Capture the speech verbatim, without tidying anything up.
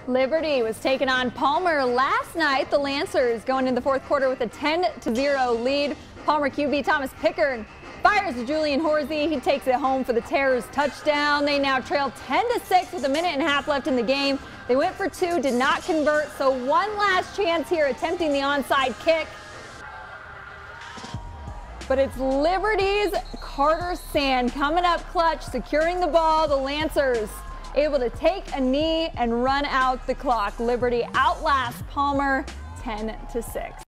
Liberty was taking on Palmer last night. The Lancers going into the fourth quarter with a ten to zero lead. Palmer Q B Thomas Pickard fires to Julian Horsey. He takes it home for the Terrors touchdown. They now trail ten to six with a minute and a half left in the game. They went for two, did not convert, so one last chance here attempting the onside kick. But it's Liberty's Carter Sand coming up clutch, securing the ball. The Lancers able to take a knee and run out the clock. Liberty outlasts Palmer ten to six.